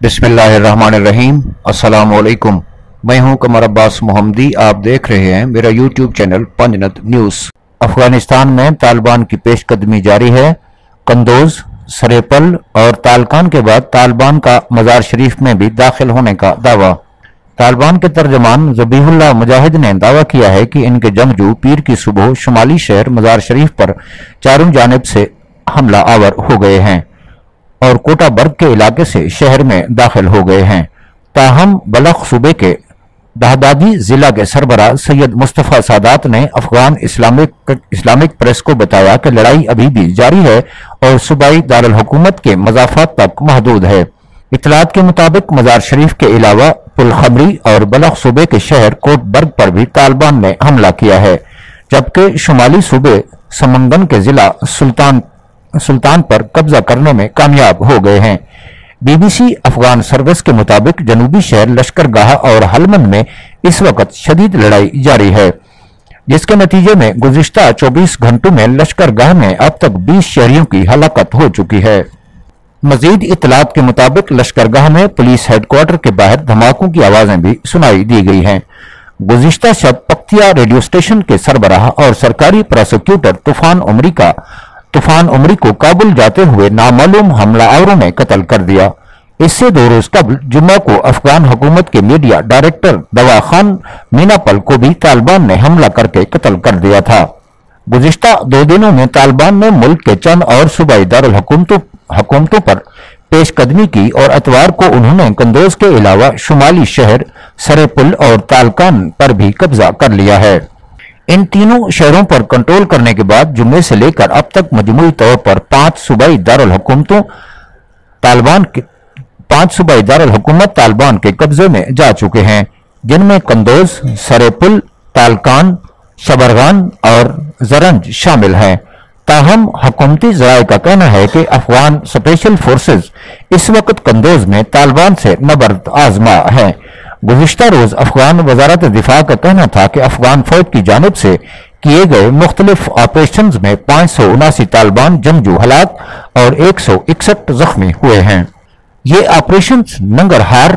बिस्मिल्लाहिर्रहमानिर्रहीम। अस्सलामुअलैकुम। मैं हूं कमर अब्बास मोहम्मदी। आप देख रहे हैं मेरा YouTube channel Panjnat news. Afghanistan में तालिबान की पेशकदमी जारी है। कंदोज, सरेपल और तालकान के बाद तालिबान का मजार शरीफ में भी दाखिल होने का दावा। तालिबान के तर्जमान ज़बीहुल्लाह मुजाहिद ने दावा किया है कि इनके जंगजू पीर की सुबह शुमाली शहर मजार शरीफ पर चारों जानिब से हमला आवर हो गए हैं और कोटा बर्ग के इलाके से शहर में दाखिल हो गए हैं। ताहम बलख सूबे के दहदादी जिला के सरबराह सैयद मुस्तफ़ा सादात ने अफगान इस्लामिक प्रेस को बताया कि लड़ाई अभी भी जारी है और सूबाई दारुल हुकूमत के मजाफात तक महदूद है। इतलात के मुताबिक मजार शरीफ के अलावा पुलखमरी और बलख सूबे के शहर कोट बर्ग पर भी तालिबान ने हमला किया है, जबकि शुमाली सूबे समंगन के जिला सुल्तान पर कब्जा करने में कामयाब हो गए हैं। बीबीसी अफगान सर्विस के मुताबिक जनूबी शहर लश्करगाह और हलमन में इस वक्त शदीद लड़ाई जारी है, जिसके नतीजे में गुज़िश्ता 24 घंटों में लश्करगाह में अब तक 20 शहरियों की हलाकत हो चुकी है। मजीद इतलात के मुताबिक लश्करगाह में पुलिस हेडक्वार्टर के बाहर धमाकों की आवाजें भी सुनाई दी गई हैं। गुज़िश्ता शब पख्तिया रेडियो स्टेशन के सरबराह और सरकारी प्रोसिक्यूटर तूफान उमरी को काबुल जाते हुए नामालूम हमलावरों ने कत्ल कर दिया। इससे 2 रोज कबल जुम्मा को अफगान हुकूमत के मीडिया डायरेक्टर दवा खान मीनापल को भी तालिबान ने हमला करके कत्ल कर दिया था। गुज़िश्ता 2 दिनों में तालिबान ने मुल्क के चंद और सूबाई दारुल हुकूमतों पर पेशकदमी की और इतवार को उन्होंने कंदोज के अलावा शुमाली शहर सरेपुल और तालकान पर भी कब्जा कर लिया है। इन तीनों शहरों पर कंट्रोल करने के बाद जुम्मे से लेकर अब तक मजमूई तौर पर 5 सूबाई दारुल हुकूमत तालिबान के कब्जे में जा चुके हैं, जिनमें कंदोज, सरेपुल, तालकान, शबरगान और जरंज शामिल हैं। ताहम हुकूमती ज़राए का कहना है कि अफगान स्पेशल फोर्सेज इस वक्त कंदोज में तालिबान से नबर्द आजमा है। गुज़िश्ता रोज अफगान वजारत दिफा का कहना था कि अफगान फौज की जानिब से किए गए मुख्तलिफ ऑपरेशन में 579 तालिबान जंगजू हलाक और 161 जख्मी हुए हैं। ये ऑपरेशन नंगरहार,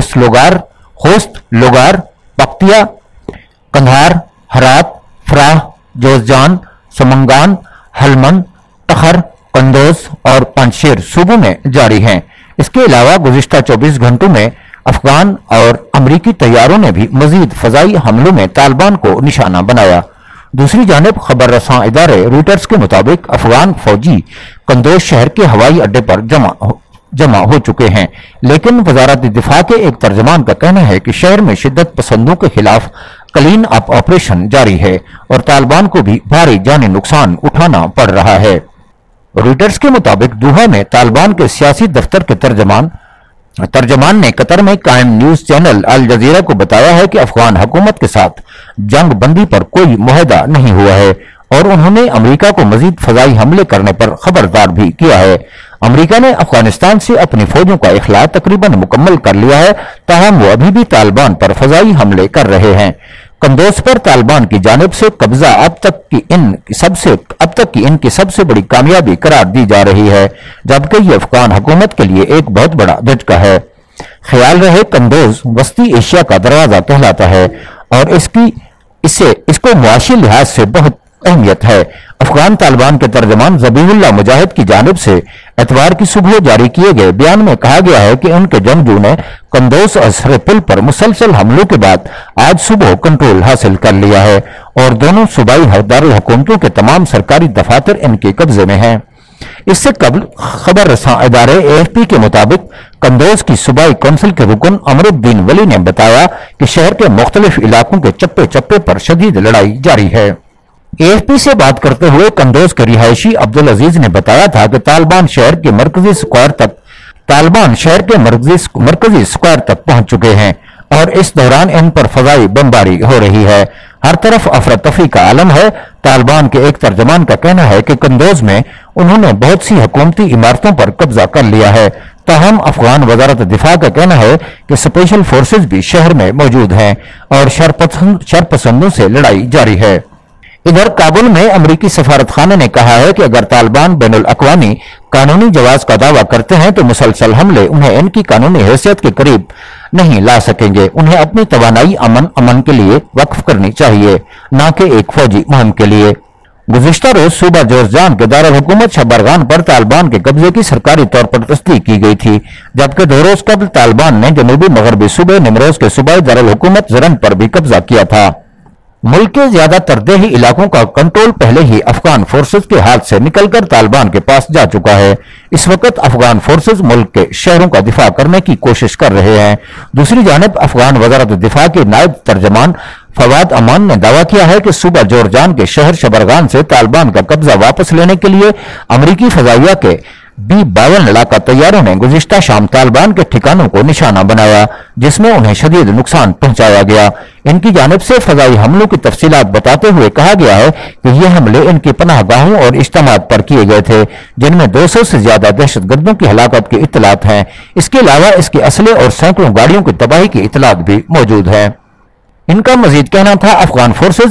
होस्ट लोगार, पख्तिया, कंधार, हरात, फराह, जोजजान, समंगान, हलमन, तखर, कंदोज और पंजशेर सूबों में जारी हैं। इसके अलावा गुज़िश्ता 24 घंटों में अफगान और अमरीकी तैयारों ने भी मजीद फजाई हमलों में तालिबान को निशाना बनाया। दूसरी जानिब खबर रसां इदारे रॉयटर्स के मुताबिक अफगान फौजी कंदोज शहर के हवाई अड्डे पर जमा हो चुके हैं, लेकिन वजारत दिफा के एक तर्जमान का कहना है कि शहर में शिद्दत पसंदों के खिलाफ क्लीन अप ऑपरेशन जारी है और तालिबान को भी भारी जानी नुकसान उठाना पड़ रहा है। रॉयटर्स के मुताबिक दोहा में तालिबान के सियासी दफ्तर के तर्जमान ने कतर में कायम न्यूज चैनल अल जजीरा को बताया है कि अफगान हुकूमत के साथ जंग बंदी पर कोई मुआहदा नहीं हुआ है और उन्होंने अमेरिका को मजीद फजाई हमले करने पर खबरदार भी किया है। अमेरिका ने अफगानिस्तान से अपनी फौजों का इखला तकरीबन मुकम्मल कर लिया है, ताहम वो अभी भी तालिबान पर फजाई हमले कर रहे हैं। कंदोज पर तालिबान की जानिब से कब्जा अब तक की इनकी सबसे बड़ी कामयाबी करार दी जा रही है, जबकि ये अफगान हुकूमत के लिए एक बहुत बड़ा झटका है। ख्याल रहे कंदोज वस्ती एशिया का दरवाजा कहलाता है और इसको मुआशी लिहाज से बहुत अहमियत है। अफगान तालिबान के तर्जमान ज़बीहुल्लाह मुजाहिद की जानिब से इतवार की सुबह जारी किए गए बयान में कहा गया है कि उनके जंगजू ने कंदोज और सरेपुल पर मुसलसल हमलों के बाद आज सुबह कंट्रोल हासिल कर लिया है और दोनों सूबाई दारुल हुकूमतों के तमाम सरकारी दफातर इनके कब्जे में हैं। इससे कबल खबर रसां इदारे AFP के मुताबिक कंदोज की सूबाई कौंसिल के रुकन अमरुद्दीन वली ने बताया कि शहर के मुख्तलिफ इलाकों के चप्पे चप्पे पर शदीद लड़ाई जारी है। AFP से बात करते हुए कंदोज के रिहायशी अब्दुल अजीज ने बताया था कि तालिबान शहर के मरकजी स्क्वायर तक पहुंच चुके हैं और इस दौरान इन पर फजाई बमबारी हो रही है। हर तरफ अफरा तफरी का आलम है। तालिबान के एक तर्जमान का कहना है कि कंदोज में उन्होंने बहुत सी हुकूमती इमारतों पर कब्जा कर लिया है। ताहम अफगान वजारत दिफा का कहना है कि स्पेशल फोर्सेज भी शहर में मौजूद हैं और शरपसंदों से लड़ाई जारी है। इधर काबुल में अमरीकी सफारतखाने ने कहा है कि अगर तालिबान बैनुल अक़वामी कानूनी जवाज का दावा करते हैं तो मुसलसल हमले उन्हें इनकी कानूनी हैसियत के करीब नहीं ला सकेंगे। उन्हें अपनी तवानाई अमन के लिए वक्फ करनी चाहिए, न कि एक फौजी मुहिम के लिए। गुज़िश्ता रोज सूबा जोरजान के दारुल हुकूमत शबरगान पर तालिबान के कब्जे की सरकारी तौर पर तस्दीक की गई थी, जबकि 2 रोज कबल तालिबान ने जनूबी मगरबी सूबे निमरोज के सूबाई दारुल हुकूमत ज़रंज पर भी कब्जा किया था। मुल्क के ज्यादातर देही इलाकों का कंट्रोल पहले ही अफगान फोर्सेज के हाथ से निकलकर तालिबान के पास जा चुका है। इस वक्त अफगान फोर्सेज मुल्क के शहरों का दिफा करने की कोशिश कर रहे हैं। दूसरी जानिब अफगान वजारत दिफा के नायब तर्जमान फवाद अमान ने दावा किया है कि सूबा जोरजान के शहर शबरगान से तालिबान का कब्जा वापस लेने के लिए अमरीकी फजाइया के B-52 लड़ाका तैयारों ने गुज़िश्ता शाम तालिबान के ठिकानों को निशाना बनाया, जिसमें उन्हें शदीद नुकसान पहुंचाया गया। इनकी जानिब से फजाई हमलों की तफसीलात बताते हुए कहा गया है कि ये हमले इनकी पनाहगाहों और इज्तिमात पर किए गए थे, जिनमें 200 से ज्यादा दहशतगर्दों की हलाकत की इत्तलात हैं। इसके अलावा इसके असले और सैकड़ों गाड़ियों की तबाही की इत्तलात भी मौजूद है। इनका मजीद कहना था अफगान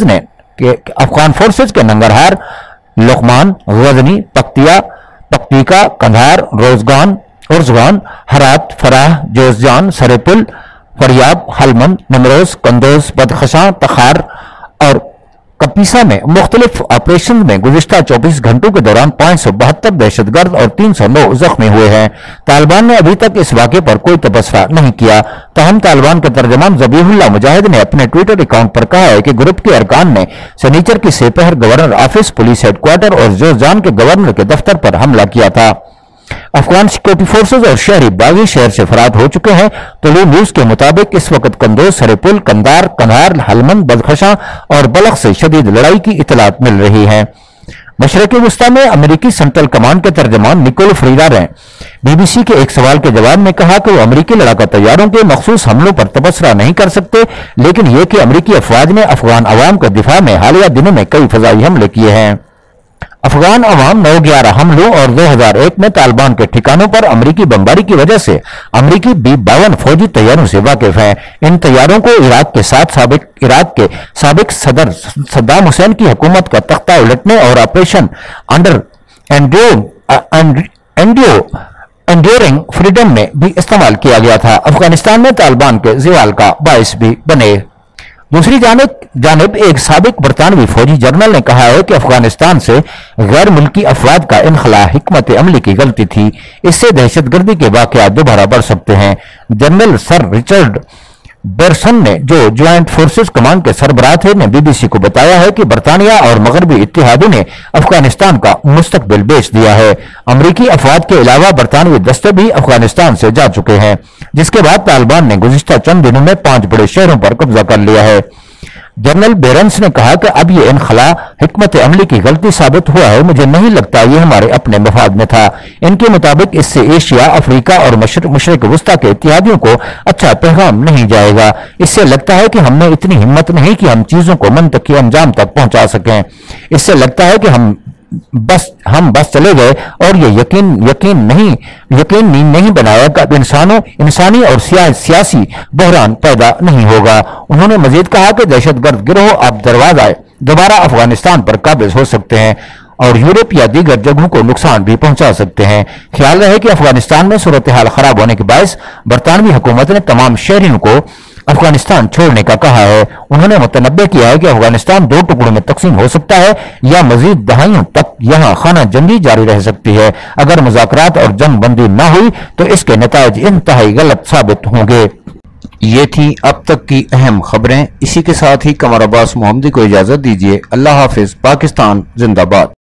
फोर्सेज के नंगरहार, लुकमान, गजनी, पक्तिका, कंधार, उर्जगान, हरात, फराह, जोज़जान, सरेपुल, फरियाब, हलमंद, निमरोज, कंदोज, बदखशां, तखार और कपीसा में मुख्तलिफ ऑपरेशन में गुज़िश्ता 24 घंटों के दौरान 572 दहशतगर्द और 309 जख्मी हुए हैं। तालिबान ने अभी तक इस वाक़े पर कोई तबसरा नहीं किया। ताहम तालिबान के तर्जमान ज़बीहुल्लाह मुजाहिद ने अपने ट्विटर अकाउंट पर कहा है कि ग्रुप के अरकान ने शनिचर की सेपहर गवर्नर ऑफिस, पुलिस हेडक्वार्टर और जोज़जान के गवर्नर के दफ्तर पर हमला किया था। अफगान सिक्योरिटी फोर्सेज और शहरी बागी शहर से फरार हो चुके हैं। तुलू न्यूज के मुताबिक इस वक्त कंदोज, सरेपुल, कंधार, हलमंद, बदखशां और बलख से शदीद लड़ाई की इतलात मिल रही है। मशरक़ी वस्ता में अमेरिकी सेंट्रल कमांड के तर्जमान निकोल फ्रीडा ने BBC के एक सवाल के जवाब में कहा कि वो अमेरिकी लड़ाका तैयारों के मखसूस हमलों पर तबसरा नहीं कर सकते, लेकिन यह कि अमेरिकी अफवाज ने अफगान अवाम के दिफा में हालिया दिनों में कई फजाई हमले किए हैं। अफगान अवाम 9/11 हमलों और 2001 में तालिबान के ठिकानों पर अमेरिकी बमबारी की वजह से अमेरिकी B-52 फौजी तैयारों से वाकिफ हैं। इन तैयारों को इराक के साबिक सदर सद्दाम हुसैन की हुकूमत का तख्ता उलटने और ऑपरेशन एंड्योरिंग फ्रीडम में भी इस्तेमाल किया गया था। अफगानिस्तान में तालिबान के ज़वाल का बाइस भी बने। दूसरी जानिब एक साबिक बरतानवी फौजी जनरल ने कहा है कि अफगानिस्तान से गैर मुल्की अफवाद का इनखला हिकमत अमली की गलती थी, इससे दहशतगर्दी के वाकयात दोबारा बढ़ सकते हैं। जनरल सर रिचर्ड बेरसन ने, जो ज्वाइंट फोर्सेस कमांड के सरबराह थे, ने BBC को बताया है कि बरतानिया और मगरबी इत्तेहादी ने अफगानिस्तान का मुस्तकबिल बेच दिया है। अमरीकी अफवाद के अलावा बरतानवी दस्ते भी अफगानिस्तान से जा चुके हैं, जिसके बाद तालिबान ने गुज़िश्ता चंद दिनों में 5 बड़े शहरों पर कब्जा कर लिया है। जनरल बेरन्स ने कहा कि अब ये इनखला हिकमत अमली की गलती साबित हुआ है। मुझे नहीं लगता ये हमारे अपने मफाद में था। इनके मुताबिक इससे एशिया, अफ्रीका और मशरिक वस्ता के इत्तेहादियों को अच्छा पैगाम नहीं जाएगा। इससे लगता है कि हमने इतनी हिम्मत नहीं कि हम चीजों को मंतकी अंजाम तक पहुंचा सकें। इससे लगता है कि हम बस चले गए और ये यकीन नहीं बनाया कि इंसानी और सियासी बहरान पैदा नहीं होगा। उन्होंने मजीद कहा कि दहशतगर्द गिरोह अब दोबारा अफगानिस्तान पर काबिज हो सकते हैं और यूरोप या दीगर जगहों को नुकसान भी पहुंचा सकते हैं। ख्याल रहे कि अफगानिस्तान में सूरत हाल खराब होने के बायस बरतानवी हुकूमत ने तमाम शहरियों को अफगानिस्तान छोड़ने का कहा है। उन्होंने मुतनब्बे किया है कि अफगानिस्तान 2 टुकड़ों में तकसीम हो सकता है या मजीद दहाइयों तक यहाँ खाना जंगी जारी रह सकती है। अगर मुज़ाकरात और जंग बंदी न हुई तो इसके नताइज इंतहाई गलत साबित होंगे। ये थी अब तक की अहम खबरें। इसी के साथ ही कमर अब्बास मोहम्मदी को इजाजत दीजिए। अल्लाह हाफिज। पाकिस्तान जिंदाबाद।